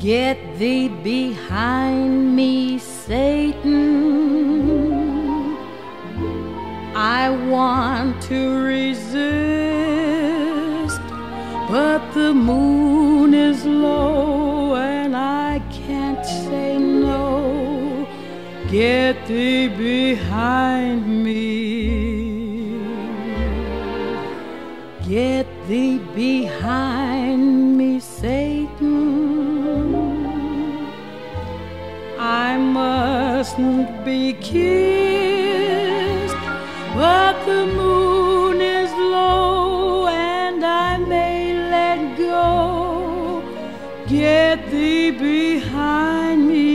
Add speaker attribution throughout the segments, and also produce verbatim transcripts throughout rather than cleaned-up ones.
Speaker 1: Get thee behind me, Satan. I want to resist, but the moon is low and I can't say no. Get thee behind me. Get thee behind me, Satan. I mustn't be kissed, but the moon is low and I may let go. Get thee behind me.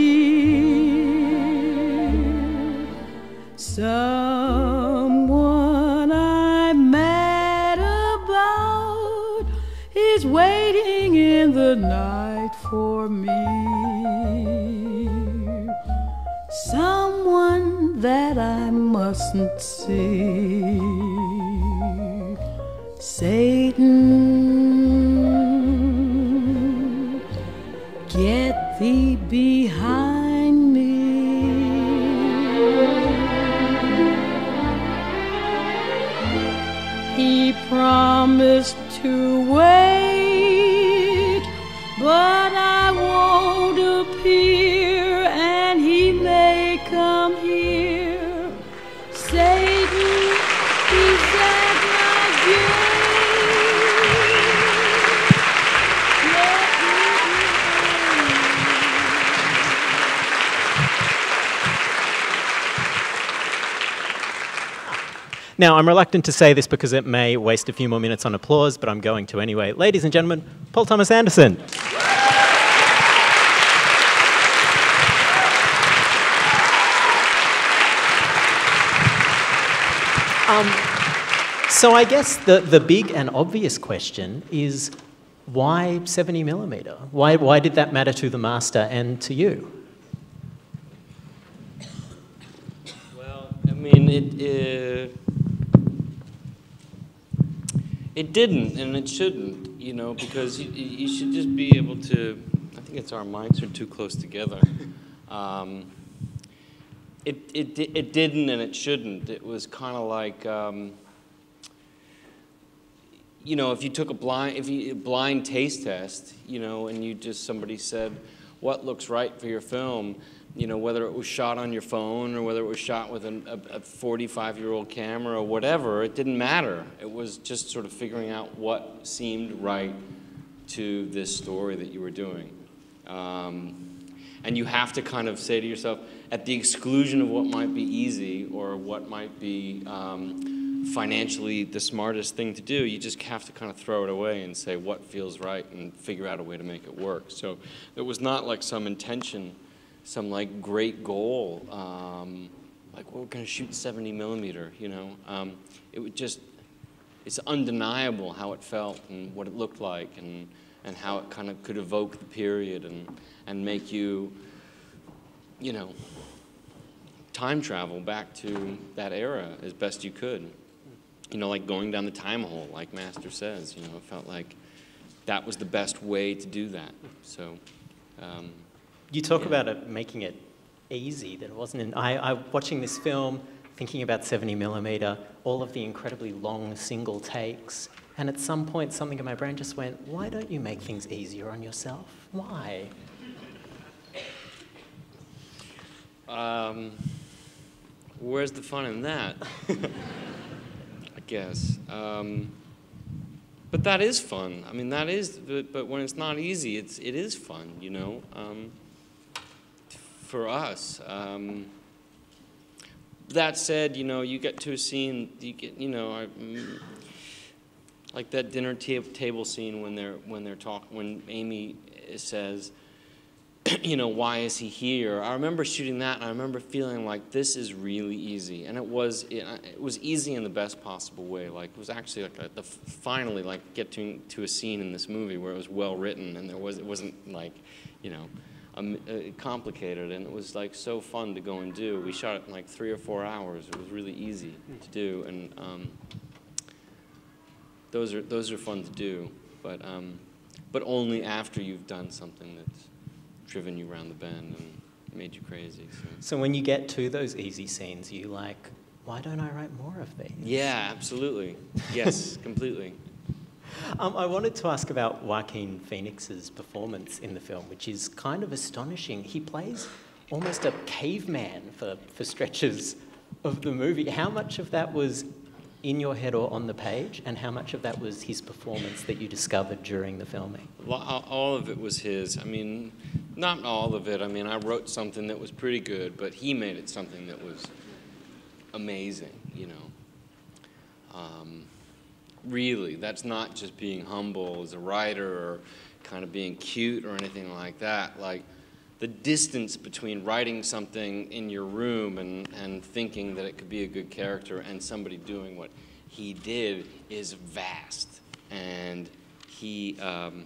Speaker 1: Someone I'm mad about is waiting in the night for me. Someone that I mustn't see. Satan, get thee behind me. He promised to wait, but I won't appear, and he may come here. Satan, he's at my gate. Let me
Speaker 2: Now, I'm reluctant to say this because it may waste a few more minutes on applause, but I'm going to anyway. Ladies and gentlemen, Paul Thomas Anderson. Um, so I guess the, the big and obvious question is, why seventy millimeter? Why, why did that matter to the master and to you?
Speaker 3: Well, I mean, it, uh, it didn't, and it shouldn't, you know, because you, you should just be able to, I think it's our mics are too close together. Um, It, it, it didn't and it shouldn't. It was kind of like, um, you know, if you took a blind, if you, a blind taste test, you know, and you just, somebody said, what looks right for your film, you know, whether it was shot on your phone or whether it was shot with an, a forty-five-year-old camera or whatever, it didn't matter. It was just sort of figuring out what seemed right to this story that you were doing. Um, and you have to kind of say to yourself, at the exclusion of what might be easy or what might be um, financially the smartest thing to do, you just have to kind of throw it away and say what feels right and figure out a way to make it work. So it was not like some intention, some like great goal, um, like, well, we're going to shoot seventy millimeter, you know. Um, it would just, it's undeniable how it felt and what it looked like and, and how it kind of could evoke the period and, and make you, you know, time travel back to that era as best you could. You know, like going down the time hole, like Master says, you know, it felt like that was the best way to do that. So, um,
Speaker 2: You talk
Speaker 3: yeah.
Speaker 2: about it making it easy, that it wasn't, in, I, I, watching this film, thinking about seventy millimeter, all of the incredibly long single takes, and at some point something in my brain just went, why don't you make things easier on yourself? Why?
Speaker 3: Um, where's the fun in that? I guess. Um, but that is fun. I mean, that is, but, but when it's not easy, it's, it is fun, you know, um, for us. Um, that said, you know, you get to a scene, you get, you know, I, mm, like that dinner ta table scene when they're, when they're talking, when Amy says, you know, why is he here? I remember shooting that, and I remember feeling like this is really easy, and it was. It, it was easy in the best possible way. Like it was actually like a, the finally like getting to a scene in this movie where it was well written, and there was it wasn't like, you know, um, uh, complicated, and it was like so fun to go and do. We shot it in like three or four hours. It was really easy to do, and um, those are those are fun to do, but um, but only after you've done something that's driven you around the bend and made you crazy. So.
Speaker 2: So when you get to those easy scenes, you like, why don't I write more of these?
Speaker 3: Yeah, absolutely. Yes, completely.
Speaker 2: Um, I wanted to ask about Joaquin Phoenix's performance in the film, which is kind of astonishing. He plays almost a caveman for, for stretches of the movie. How much of that was in your head or on the page, and how much of that was his performance that you discovered during the filming?
Speaker 3: All of it was his. I mean, not all of it. I mean, I wrote something that was pretty good, but he made it something that was amazing, you know. Um, really, that's not just being humble as a writer or kind of being cute or anything like that. Like, the distance between writing something in your room and, and thinking that it could be a good character and somebody doing what he did is vast. And he, um,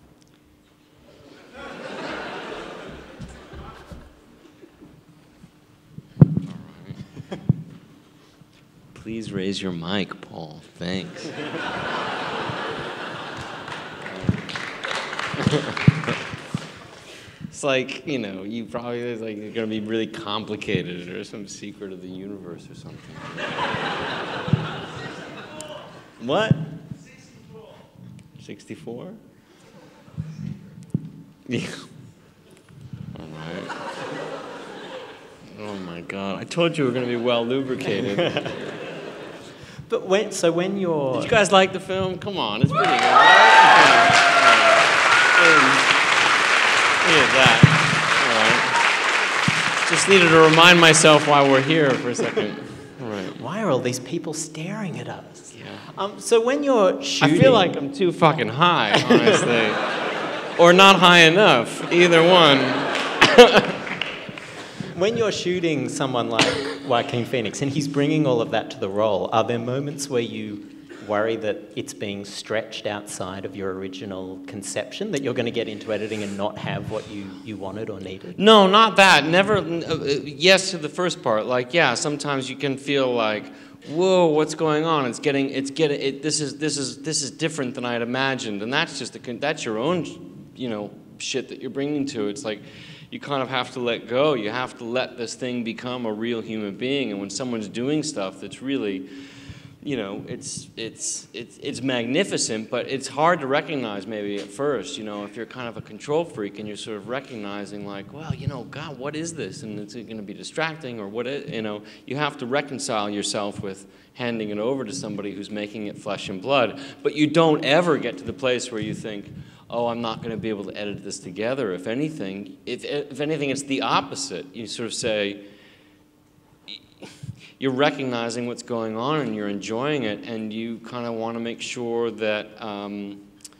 Speaker 3: all right. Please raise your mic, Paul. Thanks. It's like, you know, you probably, it's like it's going to be really complicated or some secret of the universe or something. What? sixty-four. sixty-four? Yeah. All right. Oh my God. I told you we were going to be well lubricated.
Speaker 2: But when, so when you're...
Speaker 3: Did you guys like the film? Come on, it's pretty good, right? Look at that. All right. Just needed to remind myself why we're here for a second. All right.
Speaker 2: Why are all these people staring at us?
Speaker 3: Yeah.
Speaker 2: Um, so when you're shooting...
Speaker 3: I feel like I'm too fucking high, honestly. Or not high enough. Either one.
Speaker 2: When you're shooting someone like Joaquin Phoenix and he's bringing all of that to the role, are there moments where you worry that it's being stretched outside of your original conception, that you're going to get into editing and not have what you, you wanted or needed?
Speaker 3: No, not that. Never. Uh, yes to the first part. Like, yeah, sometimes you can feel like, whoa, what's going on? It's getting, it's getting, it, this is, this is, this is different than I had imagined, and that's just, a, that's your own, you know, shit that you're bringing to it. It's like, you kind of have to let go. You have to let this thing become a real human being, and when someone's doing stuff that's really, you know, it's, it's, it's, it's magnificent, but it's hard to recognize maybe at first, you know, if you're kind of a control freak and you're sort of recognizing like, well, you know, God, what is this? And is it going to be distracting or what, it, you know, you have to reconcile yourself with handing it over to somebody who's making it flesh and blood, but you don't ever get to the place where you think, oh, I'm not going to be able to edit this together. If anything, if, if anything, it's the opposite. You sort of say, you're recognizing what's going on and you're enjoying it, and you kind of want to make sure that, um,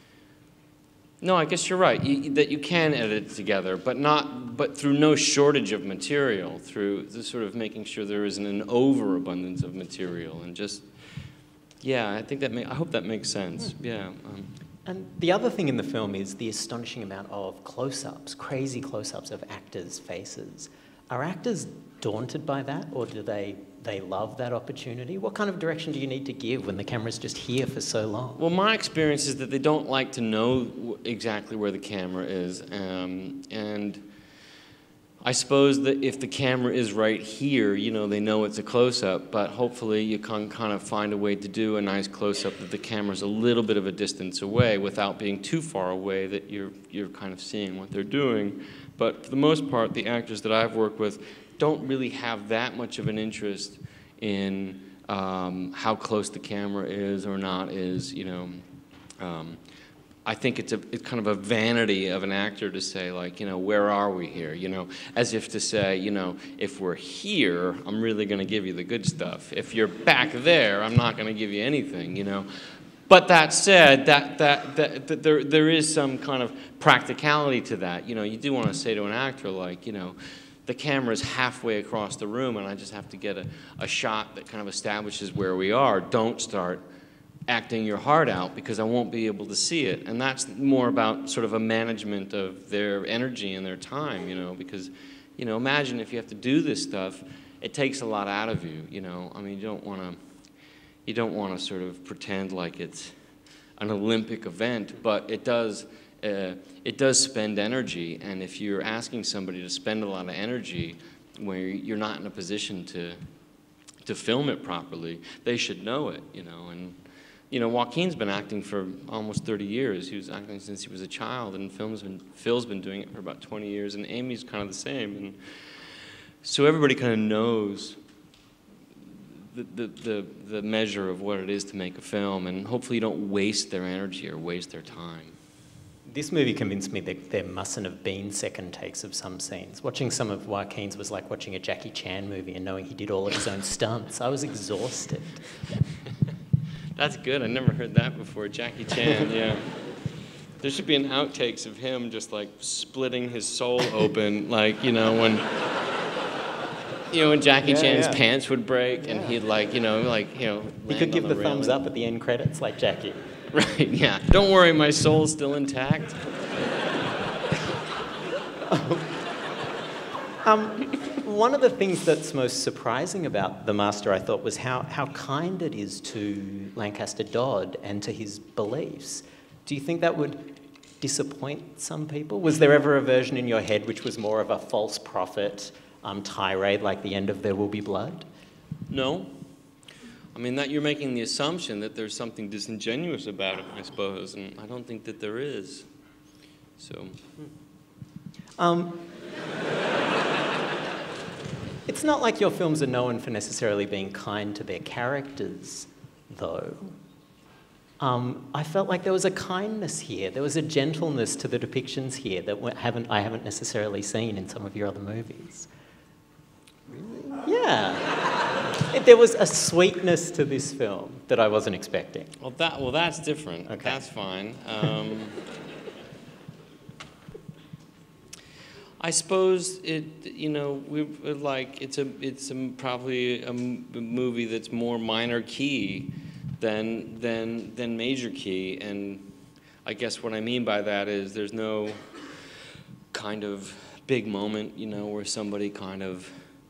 Speaker 3: no, I guess you're right, you, that you can edit it together, but not, but through no shortage of material, through the sort of making sure there isn't an overabundance of material, and just, yeah, I think that, may, I hope that makes sense, yeah. Um,
Speaker 2: And the other thing in the film is the astonishing amount of close-ups, crazy close-ups of actors' faces. Are actors daunted by that, or do they, they love that opportunity? What kind of direction do you need to give when the camera's just here for so long?
Speaker 3: Well, my experience is that they don't like to know exactly where the camera is. Um, and I suppose that if the camera is right here, you know, they know it's a close-up, but hopefully you can kind of find a way to do a nice close-up that the camera's a little bit of a distance away without being too far away that you're, you're kind of seeing what they're doing. But for the most part, the actors that I've worked with don't really have that much of an interest in um, how close the camera is or not is, you know. Um, I think it's, a, it's kind of a vanity of an actor to say, like, you know, where are we here? You know, as if to say, you know, if we're here, I'm really going to give you the good stuff. If you're back there, I'm not going to give you anything, you know. But that said, that, that, that, that there, there is some kind of practicality to that. You know, you do want to say to an actor, like, you know, the camera's halfway across the room and I just have to get a, a shot that kind of establishes where we are. Don't start acting your heart out because I won't be able to see it. And that's more about sort of a management of their energy and their time, you know, because, you know, imagine if you have to do this stuff, it takes a lot out of you, you know. I mean, you don't want to, you don't want to sort of pretend like it's an Olympic event, but it does, uh, it does spend energy, and if you're asking somebody to spend a lot of energy where you're not in a position to to film it properly, they should know it, you know. And you know, Joaquin's been acting for almost thirty years. He was acting since he was a child, and Phil's been, Phil's been doing it for about twenty years, and Amy's kind of the same. And so everybody kind of knows the, the, the, the measure of what it is to make a film, and hopefully you don't waste their energy or waste their time.
Speaker 2: This movie convinced me that there mustn't have been second takes of some scenes. Watching some of Joaquin's was like watching a Jackie Chan movie and knowing he did all of his own stunts. I was exhausted.
Speaker 3: That's good. I never heard that before. Jackie Chan, yeah. There should be an outtakes of him just like splitting his soul open, like, you know, when you know when Jackie
Speaker 2: yeah,
Speaker 3: Chan's
Speaker 2: yeah.
Speaker 3: pants would break,
Speaker 2: yeah.
Speaker 3: and he'd like, you know, like, you know.
Speaker 2: He could give
Speaker 3: the,
Speaker 2: the
Speaker 3: railing.
Speaker 2: thumbs up at the end credits, like Jackie.
Speaker 3: Right. Yeah. Don't worry, my soul's still intact.
Speaker 2: um, one of the things that's most surprising about The Master, I thought, was how, how kind it is to Lancaster Dodd and to his beliefs. Do you think that would disappoint some people? Was there ever a version in your head which was more of a false prophet um, tirade, like the end of There Will Be Blood?
Speaker 3: No. I mean, that you're making the assumption that there's something disingenuous about it, I suppose, and I don't think that there is. So.
Speaker 2: Um, it's not like your films are known for necessarily being kind to their characters, though. Um, I felt like there was a kindness here. There was a gentleness to the depictions here that haven't, I haven't necessarily seen in some of your other movies. Really? Yeah. There was a sweetness to this film that I wasn't expecting.
Speaker 3: Well, that well, that's different.
Speaker 2: Okay.
Speaker 3: That's fine. Um, I suppose it. You know, we like it's a it's a, probably a movie that's more minor key than than than major key, and I guess what I mean by that is there's no kind of big moment, you know, where somebody kind of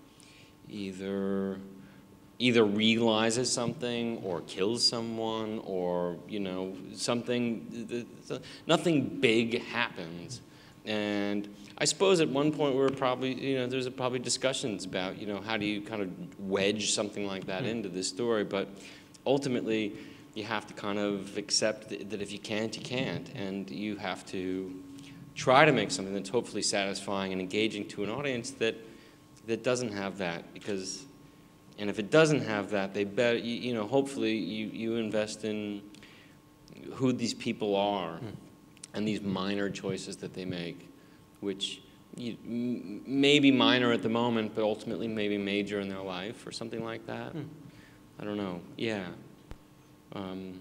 Speaker 3: either either realizes something or kills someone, or, you know, something, nothing big happens. And I suppose at one point we were probably, you know, there's probably discussions about, you know, how do you kind of wedge something like that into this story, but ultimately you have to kind of accept that if you can't, you can't, and you have to try to make something that's hopefully satisfying and engaging to an audience that that doesn't have that, because, and if it doesn't have that, they bet, you, you know, hopefully you, you invest in who these people are mm. and these minor choices that they make, which you, m may be minor at the moment, but ultimately maybe major in their life or something like that. Mm. I don't know, yeah. Um,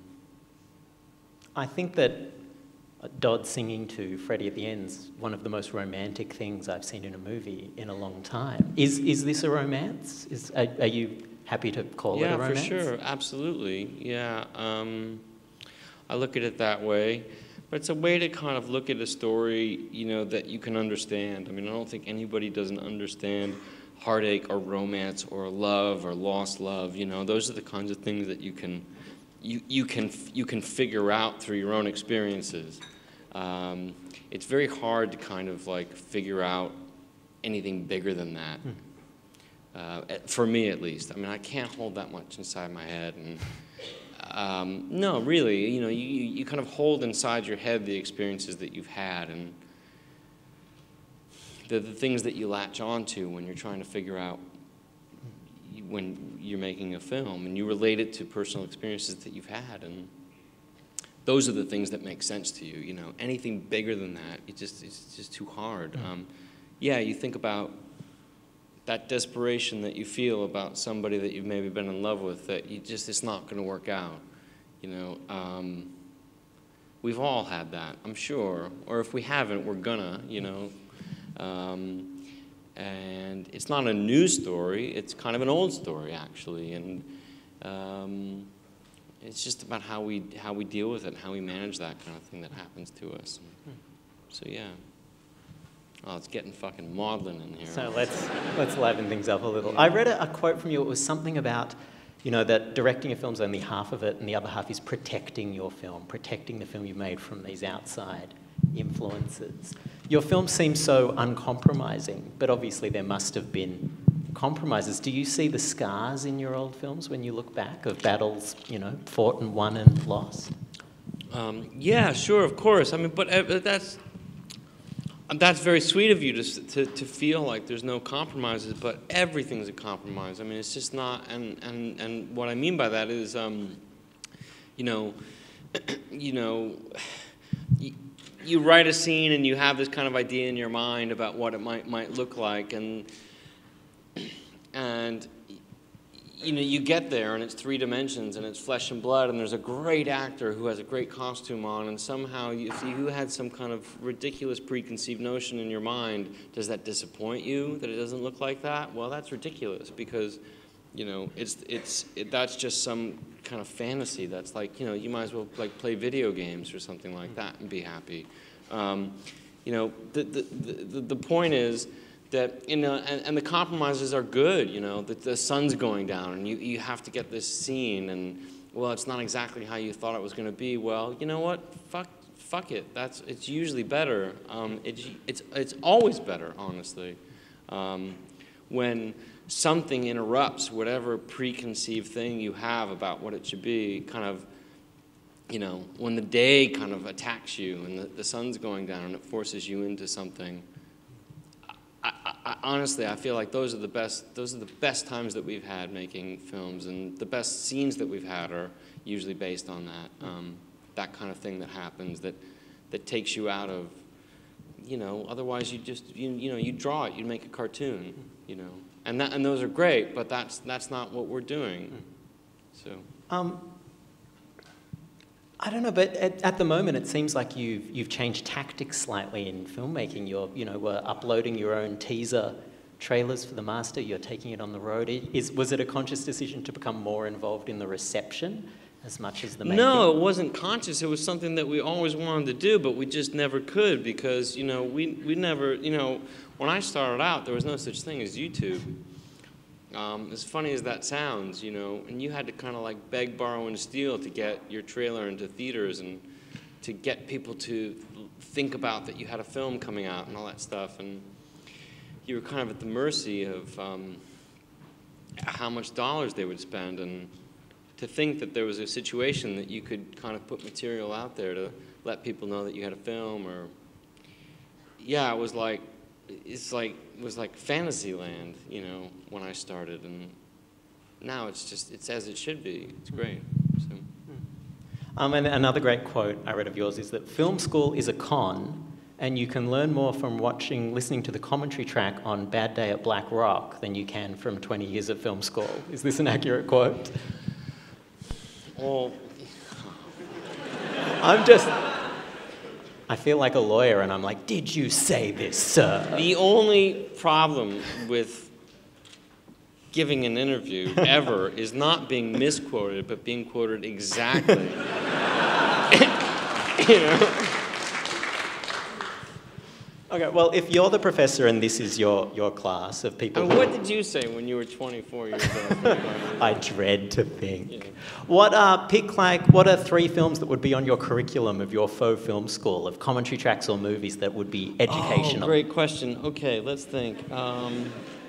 Speaker 2: I think that Dodd singing to Freddie at the end's one of the most romantic things I've seen in a movie in a long time. Is is this a romance? Is are, are you happy to call
Speaker 3: yeah,
Speaker 2: it a romance?
Speaker 3: Yeah, for sure, absolutely. Yeah, um, I look at it that way, but it's a way to kind of look at a story, you know, that you can understand. I mean, I don't think anybody doesn't understand heartache or romance or love or lost love. You know, those are the kinds of things that you can you you can you can figure out through your own experiences. Um, it's very hard to kind of like figure out anything bigger than that. Hmm. Uh, for me, at least. I mean, I can't hold that much inside my head. And um, no, really, you know, you you kind of hold inside your head the experiences that you've had, and the the things that you latch onto when you're trying to figure out when you're making a film, and you relate it to personal experiences that you've had, and those are the things that make sense to you. You know, anything bigger than that, it just it's just too hard. Mm. Um, yeah, you think about that desperation that you feel about somebody that you've maybe been in love with, that you just it's not going to work out. You know, um, we've all had that, I'm sure, or if we haven't, we're gonna. You know. Um, And it's not a new story, it's kind of an old story, actually. And um, it's just about how we, how we deal with it, and how we manage that kind of thing that happens to us. So, yeah. Oh, it's getting fucking maudlin in here.
Speaker 2: So let's, let's liven things up a little. I read a, a quote from you. It was something about, you know, that directing a film's only half of it, and the other half is protecting your film, protecting the film you made from these outside influences. Your film seems so uncompromising, but obviously there must have been compromises. Do you see the scars in your old films when you look back of battles, you know, fought and won and lost?
Speaker 3: Um, yeah, sure, of course. I mean, but uh, that's that's very sweet of you to, to to feel like there's no compromises, but everything's a compromise. I mean, it's just not. And and and what I mean by that is, um, you know, you know. You, you write a scene and you have this kind of idea in your mind about what it might might look like, and and you know, you get there and it's three dimensions and it's flesh and blood, and there's a great actor who has a great costume on, and somehow if you had some kind of ridiculous preconceived notion in your mind, does that disappoint you that it doesn't look like that? Well, that's ridiculous, because you know, it's it's it, that's just some kind of fantasy. That's like, you know, you might as well like play video games or something like that and be happy. Um, you know, the the, the the point is that, you know, and, and the compromises are good. You know, that the sun's going down and you you have to get this scene, and well, it's not exactly how you thought it was going to be. Well, you know what? Fuck fuck it. That's it's usually better. Um, it's it's it's always better, honestly, um, when something interrupts whatever preconceived thing you have about what it should be, kind of, you know, when the day kind of attacks you and the, the sun's going down and it forces you into something. I, I, I, honestly, I feel like those are the best, those are the best times that we've had making films, and the best scenes that we've had are usually based on that, um, that kind of thing that happens, that, that takes you out of, you know, otherwise you just, you, you know, you draw it, you make a cartoon, you know. And that, and those are great, but that's that's not what we're doing. So.
Speaker 2: Um, I don't know, but at, at the moment it seems like you've you've changed tactics slightly in filmmaking. You're you know were uploading your own teaser trailers for The Master. You're taking it on the road. Is was it a conscious decision to become more involved in the reception as much as the making?
Speaker 3: No, it wasn't conscious. It was something that we always wanted to do, but we just never could, because you know we we never you know. When I started out, there was no such thing as YouTube. Um, as funny as that sounds, you know, and you had to kind of like beg, borrow, and steal to get your trailer into theaters and to get people to think about that you had a film coming out and all that stuff. And you were kind of at the mercy of um, how much dollars they would spend. And to think that there was a situation that you could kind of put material out there to let people know that you had a film, or, yeah, it was like, it's like it was like fantasy land, you know, when I started, and now it's just it's as it should be. It's great. So.
Speaker 2: Um, and another great quote I read of yours is that film school is a con, and you can learn more from watching, listening to the commentary track on Bad Day at Black Rock than you can from twenty years of film school. Is this an accurate quote?
Speaker 3: Well,
Speaker 2: I'm just. I feel like a lawyer, and I'm like, did you say this, sir?
Speaker 3: The only problem with giving an interview ever is not being misquoted, but being quoted exactly. You know?
Speaker 2: Okay, well, if you're the professor and this is your, your class of people...
Speaker 3: And what did you say when you were twenty-four years old?
Speaker 2: I dread to think.
Speaker 3: Yeah.
Speaker 2: What are, pick like, what are three films that would be on your curriculum of your faux film school, of commentary tracks or movies that would be educational?
Speaker 3: Oh, great question. Okay, let's think. Um,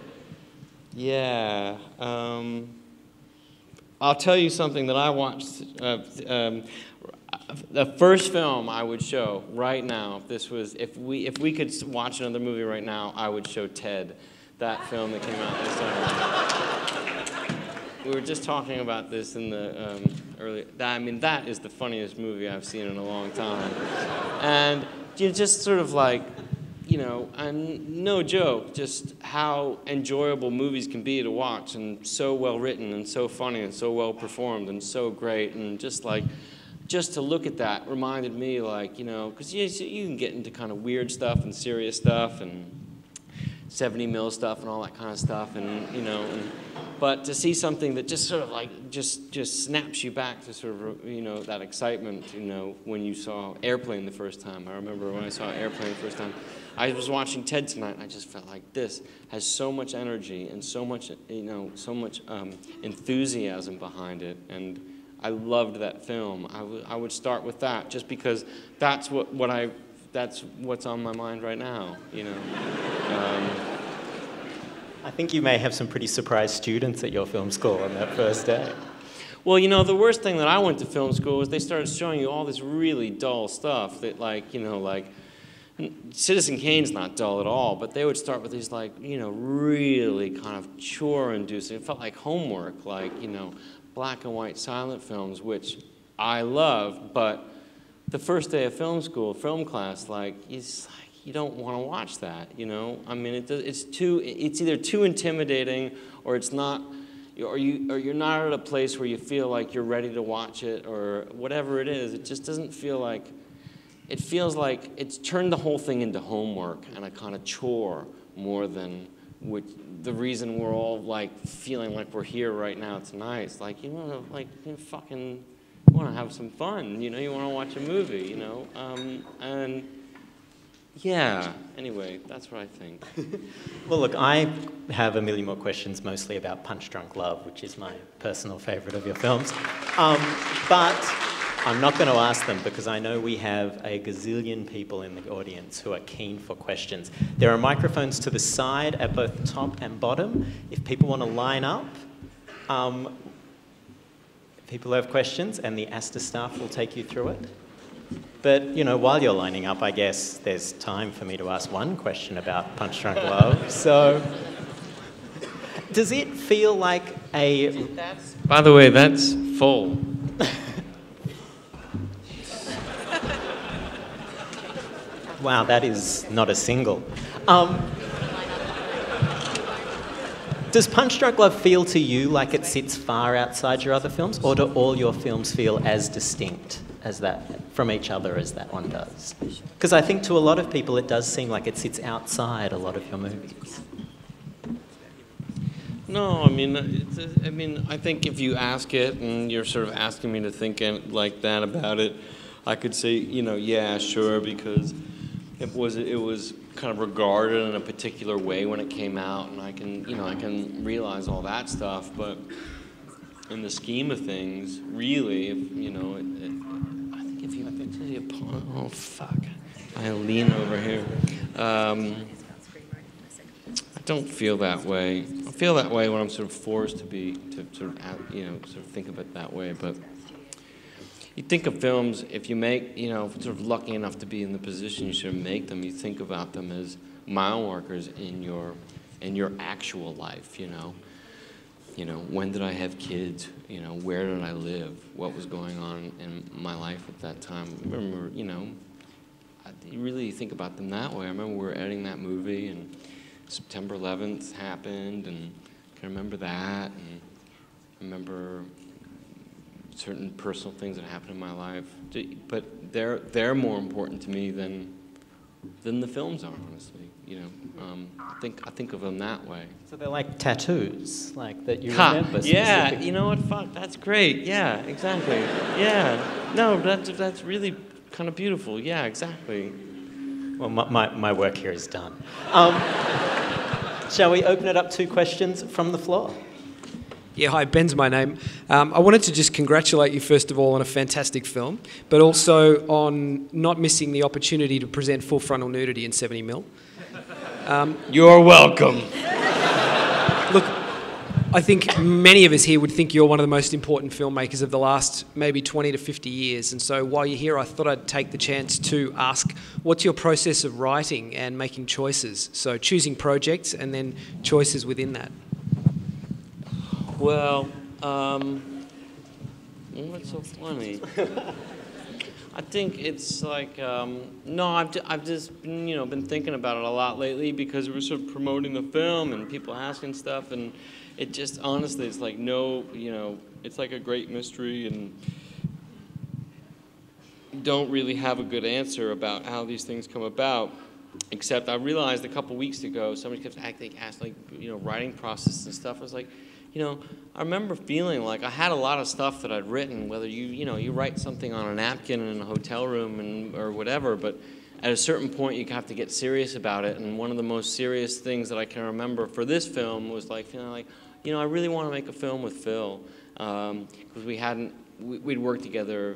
Speaker 3: yeah. Um, I'll tell you something that I watched. Uh, um, The first film I would show right now, if this was, if we if we could watch another movie right now, I would show Ted, that film that came out this summer. We were just talking about this in the um, early. I mean, that is the funniest movie I've seen in a long time, and you just sort of like, you know, and no joke, just how enjoyable movies can be to watch, and so well written, and so funny, and so well performed, and so great, and just like. Just to look at that reminded me, like, you know, because you, you can get into kind of weird stuff and serious stuff and seventy mil stuff and all that kind of stuff, and, you know, and, but to see something that just sort of like, just, just snaps you back to sort of, you know, that excitement, you know, when you saw Airplane the first time. I remember when I saw Airplane the first time. I was watching Ted tonight, and I just felt like this has so much energy and so much, you know, so much um, enthusiasm behind it, and I loved that film. I, I would start with that, just because that's what, what I that's what's on my mind right now, you know. Um,
Speaker 2: I think you may have some pretty surprised students at your film school on that first day.
Speaker 3: Well, you know, the worst thing that I went to film school was they started showing you all this really dull stuff that, like, you know, like, Citizen Kane's not dull at all, but they would start with these, like, you know, really kind of chore-inducing. It felt like homework, like, you know, black and white silent films, which I love, but the first day of film school, film class, like, it's like, you don't want to watch that, you know? I mean, it does, it's too, it's either too intimidating or it's not, or, you, or you're not at a place where you feel like you're ready to watch it or whatever it is. It just doesn't feel like, it feels like it's turned the whole thing into homework and a kind of chore more than which, the reason we're all like feeling like we're here right now tonight. It's like, you want to like you fucking want to have some fun, you know, you want to watch a movie, you know, um, and yeah, anyway, that's what I think.
Speaker 2: Well, look, I have a million more questions, mostly about Punch Drunk Love, which is my personal favourite of your films. Um, but I'm not going to ask them because I know we have a gazillion people in the audience who are keen for questions. There are microphones to the side at both the top and bottom. If people want to line up, um, people have questions and the Astor staff will take you through it. But, you know, while you're lining up, I guess there's time for me to ask one question about Punch Drunk Love. So, does it feel like a...
Speaker 3: By the way, that's full.
Speaker 2: Wow, that is not a single. Um, does Punch Drunk Love feel to you like it sits far outside your other films, or do all your films feel as distinct as that, from each other as that one does? Because I think to a lot of people it does seem like it sits outside a lot of your movies.
Speaker 3: No, I mean, it's, I mean, I think if you ask it and you're sort of asking me to think like that about it, I could say, you know, yeah, sure, because it was it was kind of regarded in a particular way when it came out, and I can, you know, I can realize all that stuff, but in the scheme of things, really, if, you know, it, it, I think if you, oh fuck, I lean over here. Um, I don't feel that way. I feel that way when I'm sort of forced to be, to sort of, you know, sort of think of it that way, but you think of films, if you make, you know, sort of lucky enough to be in the position you should make them, you think about them as mile markers in your, in your actual life, you know. You know, when did I have kids? You know, where did I live? What was going on in my life at that time? I remember, you know, I, you really think about them that way. I remember we were editing that movie, and September eleventh happened, and I can remember that, and I remember certain personal things that happened in my life. But they're they're more important to me than than the films are, honestly. You know, um, I think I think of them that way.
Speaker 2: So they're like tattoos, like that you
Speaker 3: ha,
Speaker 2: remember.
Speaker 3: Yeah, you know what? Fuck, that's great. Yeah, exactly. Yeah, no, that's that's really kind of beautiful. Yeah, exactly.
Speaker 2: Well, my my, my work here is done. Um, shall we open it up to questions from the floor?
Speaker 4: Yeah, hi, Ben's my name. Um, I wanted to just congratulate you, first of all, on a fantastic film, but also on not missing the opportunity to present full frontal nudity in seventy mil. Um,
Speaker 3: You're welcome.
Speaker 4: Look, I think many of us here would think you're one of the most important filmmakers of the last maybe twenty to fifty years, and so while you're here, I thought I'd take the chance to ask, what's your process of writing and making choices? So choosing projects and then choices within that.
Speaker 3: Well, um, what's so funny? I think it's like, um, no, I've, ju I've just been, you know, been thinking about it a lot lately because we're sort of promoting the film and people asking stuff, and it just, honestly, it's like no, you know, it's like a great mystery, and don't really have a good answer about how these things come about. Except I realized a couple weeks ago, somebody kept asking, asked like, you know, writing process and stuff. I was like, you know, I remember feeling like I had a lot of stuff that I'd written, whether you, you know, you write something on a napkin in a hotel room and, or whatever, but at a certain point you have to get serious about it. And one of the most serious things that I can remember for this film was like feeling like, you know, I really want to make a film with Phil, because um, we hadn't, we, we'd worked together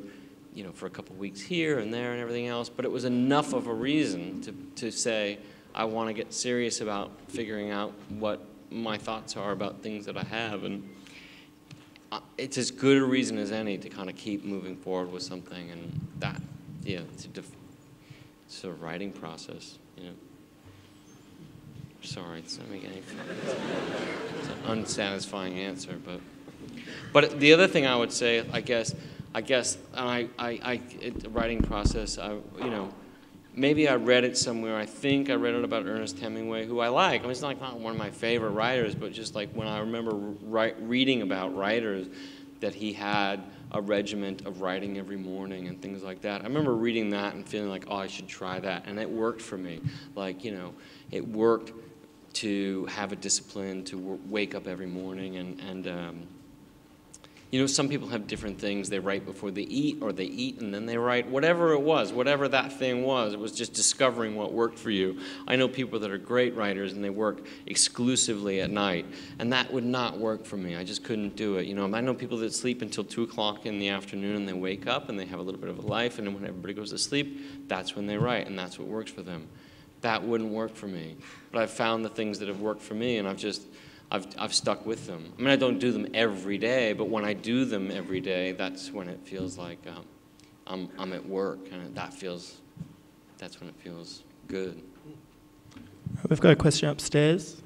Speaker 3: you know, for a couple weeks here and there and everything else, but it was enough of a reason to, to say, I want to get serious about figuring out what my thoughts are about things that I have, and it's as good a reason as any to kind of keep moving forward with something, and that, yeah, it's a def it's a writing process, you know. Sorry, it's not making any sense. It's an unsatisfying answer, but but the other thing I would say, I guess, I guess, and I, I, I it, the writing process, I, you know, maybe I read it somewhere. I think I read it about Ernest Hemingway, who I like. I mean, it's not, not one of my favorite writers, but just like when I remember write, reading about writers, that he had a regiment of writing every morning and things like that. I remember reading that and feeling like, oh, I should try that, and it worked for me. Like, you know, it worked to have a discipline, to w wake up every morning, and, and um, you know, some people have different things. They write before they eat, or they eat and then they write. Whatever it was, whatever that thing was, it was just discovering what worked for you. I know people that are great writers and they work exclusively at night, and that would not work for me. I just couldn't do it. You know, I know people that sleep until two o'clock in the afternoon and they wake up and they have a little bit of a life, and then when everybody goes to sleep, that's when they write, and that's what works for them. That wouldn't work for me. But I've found the things that have worked for me, and I've just I've, I've stuck with them. I mean, I don't do them every day, but when I do them every day, that's when it feels like um, I'm, I'm at work, and that feels, that's when it feels good.
Speaker 5: We've got a question upstairs.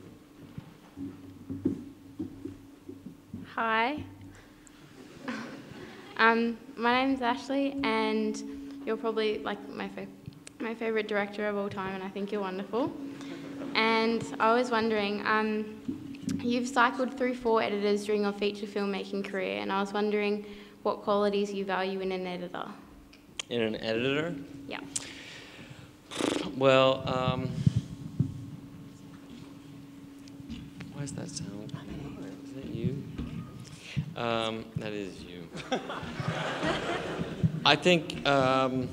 Speaker 6: Hi. Um, my name's Ashley, and you're probably like my, fa my favourite director of all time, and I think you're wonderful. And I was wondering, um, you've cycled through four editors during your feature filmmaking career, and I was wondering what qualities you value in an editor.
Speaker 3: In an editor?
Speaker 6: Yeah.
Speaker 3: Well, um, why does that sound? Is that you? Um, that is you. I think um,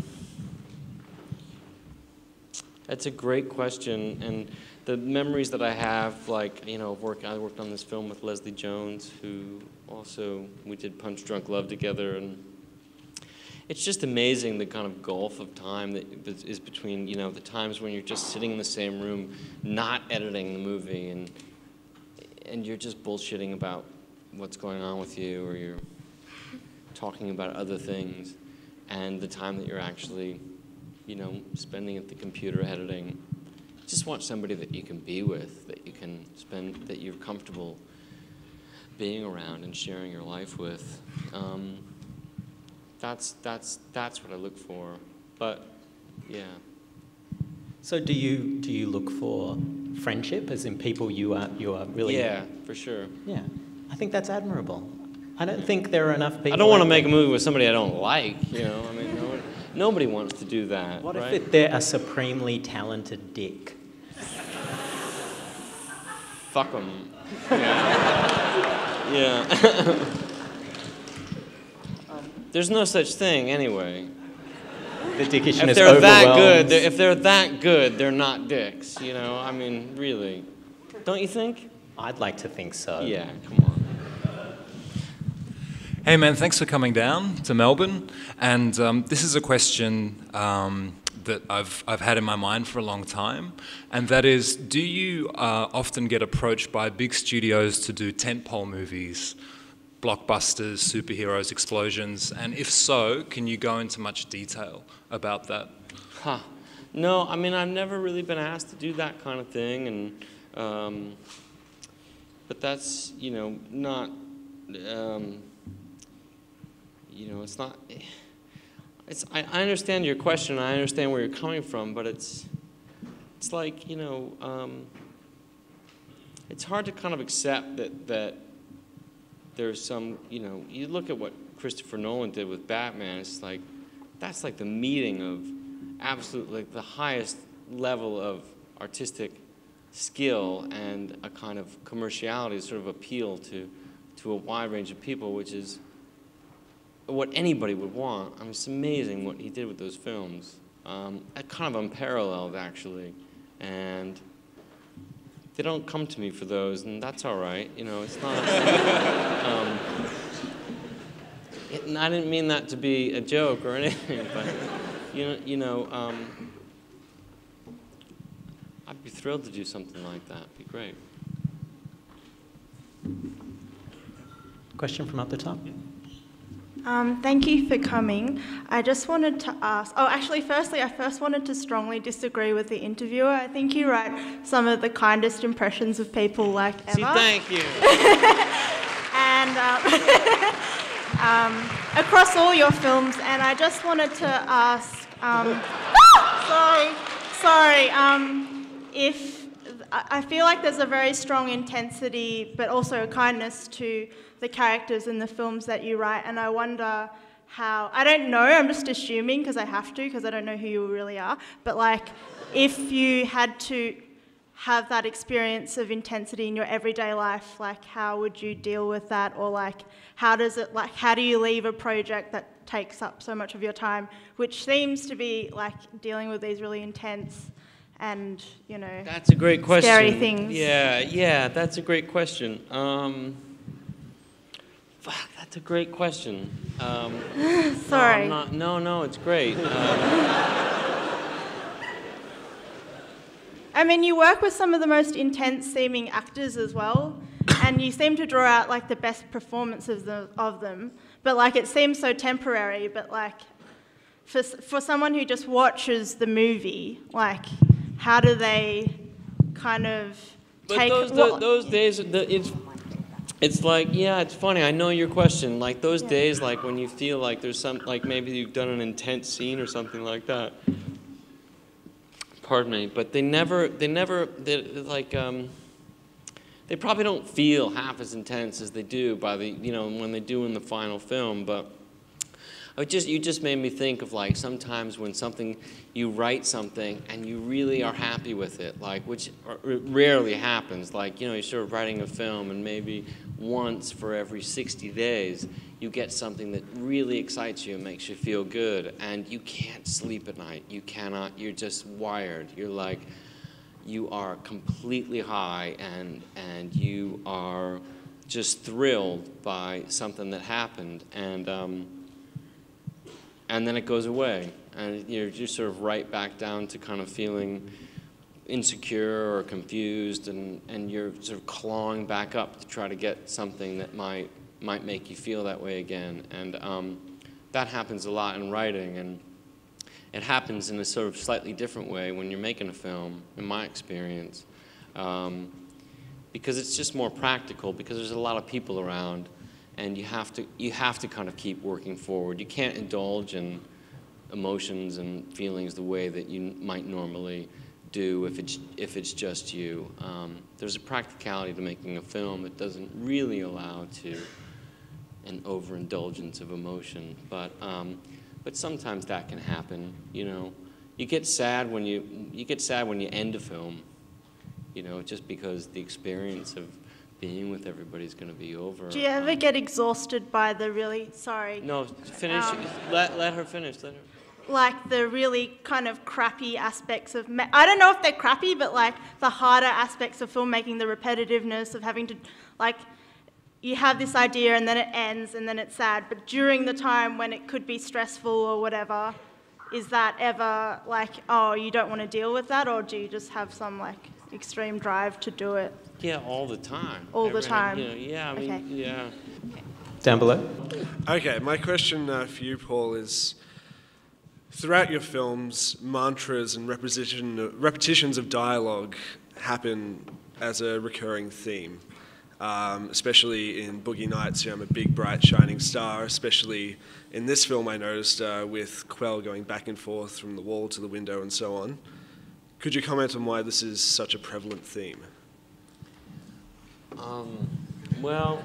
Speaker 3: that's a great question, and the memories that I have, like, you know, work, I worked on this film with Leslie Jones, who also, we did Punch Drunk Love together, and it's just amazing the kind of gulf of time that is between, you know, the times when you're just sitting in the same room, not editing the movie, and and you're just bullshitting about what's going on with you, or you're talking about other things, and the time that you're actually, you know, spending at the computer editing. Just want somebody that you can be with, that you can spend, that you're comfortable being around and sharing your life with. Um, that's that's that's what I look for. But yeah.
Speaker 2: So do you do you look for friendship, as in people you are you are really?
Speaker 3: Yeah, for sure.
Speaker 2: Yeah, I think that's admirable. I don't think there are enough people.
Speaker 3: I don't want to
Speaker 2: out
Speaker 3: make a
Speaker 2: there.
Speaker 3: movie with somebody I don't like. You know, I mean, no one, nobody wants to do that.
Speaker 2: What
Speaker 3: right?
Speaker 2: if it, they're a supremely talented dick?
Speaker 3: Fuck them. Yeah. Yeah. There's no such thing anyway.
Speaker 2: The dickish
Speaker 3: If
Speaker 2: is
Speaker 3: they're that
Speaker 2: overwhelmed.
Speaker 3: good, they're, if they're that good, they're not dicks. You know, I mean, really. Don't you think?
Speaker 2: I'd like to think so.
Speaker 3: Yeah, come on.
Speaker 7: Hey man, thanks for coming down to Melbourne. And um, this is a question um, that I've, I've had in my mind for a long time. And that is, do you uh, often get approached by big studios to do tentpole movies, blockbusters, superheroes, explosions? And if so, can you go into much detail about that?
Speaker 3: Huh. No, I mean, I've never really been asked to do that kind of thing. And, um, but that's, you know, not... Um, You know, it's not, it's, I, I understand your question, I understand where you're coming from, but it's, it's like, you know, um, it's hard to kind of accept that, that there's some, you know, you look at what Christopher Nolan did with Batman, it's like, that's like the meeting of absolute, like the highest level of artistic skill and a kind of commerciality, sort of appeal to, to a wide range of people, which is what anybody would want. I mean, it's amazing what he did with those films. Um, kind of unparalleled, actually. And they don't come to me for those, and that's all right. You know, it's not... um, it, I didn't mean that to be a joke or anything, but you know, you know, um, I'd be thrilled to do something like that. It'd be great.
Speaker 2: Question from up the top.
Speaker 8: Um, thank you for coming. I just wanted to ask, oh, actually, firstly, I first wanted to strongly disagree with the interviewer. I think you write some of the kindest impressions of people like ever.
Speaker 3: See, thank you.
Speaker 8: and um, um, across all your films, and I just wanted to ask, um, sorry, sorry, um, if, I feel like there's a very strong intensity, but also a kindness to the characters in the films that you write, and I wonder how, I don't know, I'm just assuming because I have to, because I don't know who you really are, but like, if you had to have that experience of intensity in your everyday life, like how would you deal with that, or like, how does it, like, how do you leave a project that takes up so much of your time, which seems to be like dealing with these really intense and, you know,
Speaker 3: that's a great question.
Speaker 8: Scary things.
Speaker 3: Yeah, yeah, that's a great question. Um, fuck, that's a great question. Um,
Speaker 8: Sorry.
Speaker 3: No, I'm not, no, no, it's great. Um,
Speaker 8: I mean, you work with some of the most intense-seeming actors as well, and you seem to draw out like the best performances of, of them. But like, it seems so temporary. But like, for for someone who just watches the movie, like, how do they kind of
Speaker 3: but
Speaker 8: take?
Speaker 3: those,
Speaker 8: what,
Speaker 3: those days, the, it's it's like, yeah, it's funny. I know your question. Like those
Speaker 8: yeah.
Speaker 3: days, like when you feel like there's some, like maybe you've done an intense scene or something like that. Pardon me, but they never, they never, they like, um, they probably don't feel half as intense as they do by the, you know, when they do in the final film. But I just, you just made me think of like sometimes when something, you write something and you really are happy with it, like which rarely happens. Like, you know, you're sort of writing a film and maybe once for every sixty days, you get something that really excites you and makes you feel good, and you can't sleep at night. You cannot, you're just wired. You're like, you are completely high, and, and you are just thrilled by something that happened, and, um, and then it goes away. And you're just sort of right back down to kind of feeling insecure or confused, and, and you're sort of clawing back up to try to get something that might might make you feel that way again. And um, that happens a lot in writing, and it happens in a sort of slightly different way when you're making a film, in my experience, um, because it's just more practical, because there's a lot of people around, and you have to, you have to kind of keep working forward. You can't indulge in emotions and feelings the way that you might normally do if it's, if it's just you. Um, there's a practicality to making a film that doesn't really allow to an overindulgence of emotion, but um, but sometimes that can happen. You know, you get sad when you you get sad when you end a film. You know, just because the experience of being with everybody's going to be over.
Speaker 8: do you ever
Speaker 3: um,
Speaker 8: get exhausted by the really, sorry,
Speaker 3: No, finish.
Speaker 8: Um,
Speaker 3: let let her finish. Let her.
Speaker 8: like the really kind of crappy aspects of, ma- I don't know if they're crappy, but like the harder aspects of filmmaking, the repetitiveness of having to, like, you have this idea and then it ends and then it's sad, but during the time when it could be stressful or whatever, is that ever like, oh, you don't want to deal with that, or do you just have some like extreme drive to do it?
Speaker 3: Yeah, all the time.
Speaker 8: All the
Speaker 3: Every-
Speaker 8: time.
Speaker 3: You know, yeah, I mean,
Speaker 8: Okay.
Speaker 3: yeah.
Speaker 2: Down below.
Speaker 9: Okay, my question uh, for you, Paul, is throughout your films, mantras and repetition, repetitions of dialogue happen as a recurring theme. Um, especially in Boogie Nights, you know, I'm a big, bright, shining star, especially in this film I noticed uh, with Quell going back and forth from the wall to the window and so on. Could you comment on why this is such a prevalent theme?
Speaker 3: Um, well,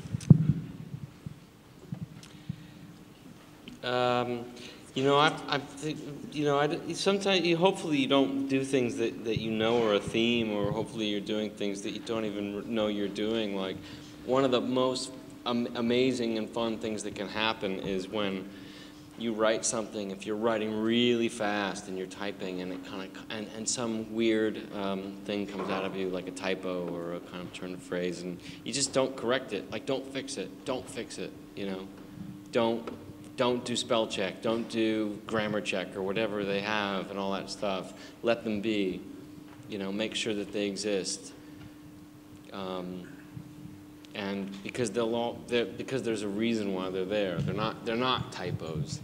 Speaker 3: um, you know, I, I think, you know, I, sometimes, you, hopefully you don't do things that, that you know are a theme, or hopefully you're doing things that you don't even know you're doing. Like, one of the most um, amazing and fun things that can happen is when you write something, if you're writing really fast and you're typing and it kind of, and, and some weird um, thing comes out of you, like a typo or a kind of turn of phrase, and you just don't correct it. Like, don't fix it. Don't fix it, you know. don't don't do spell check, don't do grammar check or whatever they have and all that stuff. Let them be. You know, make sure that they exist. Um, and because they'll all, because there's a reason why they're there. They're not they're not typos.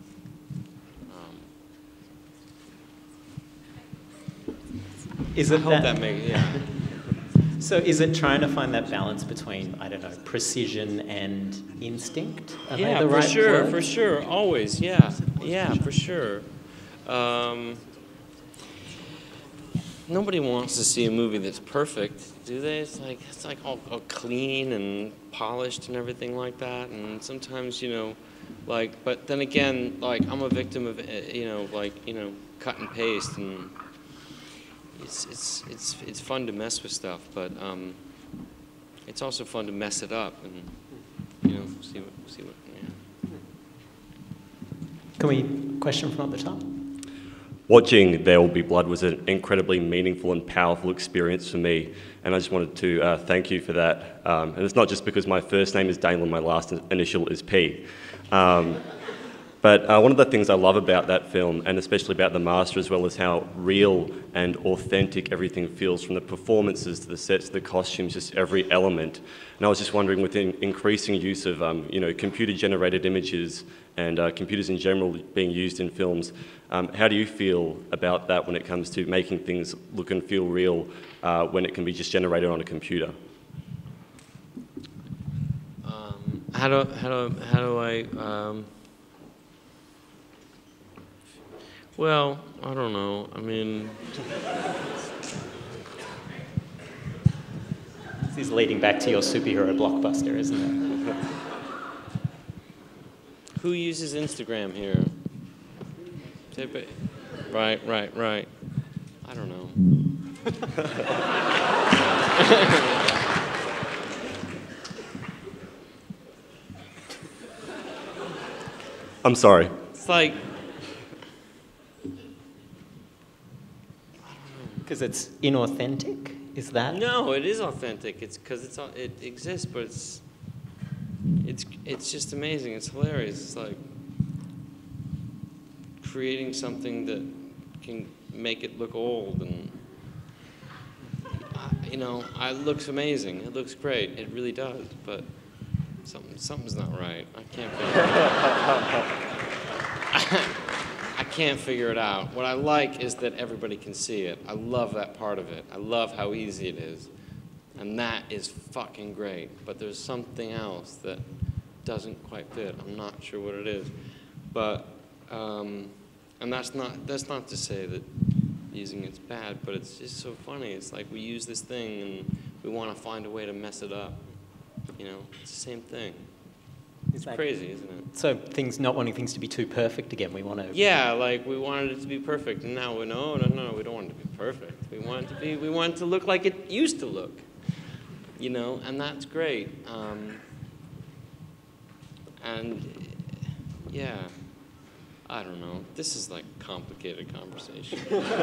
Speaker 2: Is it
Speaker 3: I hope
Speaker 2: that,
Speaker 3: that makes, yeah.
Speaker 2: So is it trying to find that balance between, I don't know, precision and instinct? Are they
Speaker 3: Yeah,
Speaker 2: the
Speaker 3: for
Speaker 2: right
Speaker 3: sure,
Speaker 2: words?
Speaker 3: for sure, always, yeah, yeah, for sure. Um, nobody wants to see a movie that's perfect, do they? It's like it's like all, all clean and polished and everything like that. And sometimes, you know, like, but then again, like I'm a victim of, you know, like you know, cut and paste and. It's, it's, it's, it's fun to mess with stuff, but um, it's also fun to mess it up and, you know, see what, see what, yeah.
Speaker 2: Can we, question from up the top?
Speaker 10: Watching There Will Be Blood was an incredibly meaningful and powerful experience for me, and I just wanted to uh, thank you for that. Um, and it's not just because my first name is Daniel and my last initial is P. Um, But uh, one of the things I love about that film, and especially about the master as well, is how real and authentic everything feels, from the performances to the sets to the costumes, just every element. And I was just wondering, with the increasing use of um, you know, computer-generated images and uh, computers in general being used in films, um, how do you feel about that when it comes to making things look and feel real uh, when it can be just generated on a computer?
Speaker 3: Um, how do, how do, how do I... Um Well, I don't know. I mean...
Speaker 2: This is leading back to your superhero blockbuster, isn't it?
Speaker 3: Who uses Instagram here? Right, right, right. I don't know.
Speaker 10: I'm sorry.
Speaker 3: It's like...
Speaker 2: Because it's inauthentic? Is that?
Speaker 3: No, it is authentic. It's because it's it exists, but it's it's it's just amazing. It's hilarious. It's like creating something that can make it look old, and you know, it looks amazing. It looks great. It really does. But something something's not right. I can't figure it out. I can't figure it out. What I like is that everybody can see it. I love that part of it. I love how easy it is. And that is fucking great. But there's something else that doesn't quite fit. I'm not sure what it is. But, um, and that's not, that's not to say that using it's bad, but it's just so funny. It's like we use this thing and we want to find a way to mess it up. You know, it's the same thing. It's
Speaker 2: like,
Speaker 3: crazy, isn't it?
Speaker 2: So things, not wanting things to be too perfect again, we want to...
Speaker 3: Yeah, like we wanted it to be perfect, and now we no, no, no, we don't want it to be perfect. We want it to be, we want it to look like it used to look, you know, and that's great. Um, and yeah, I don't know. This is like a complicated conversation.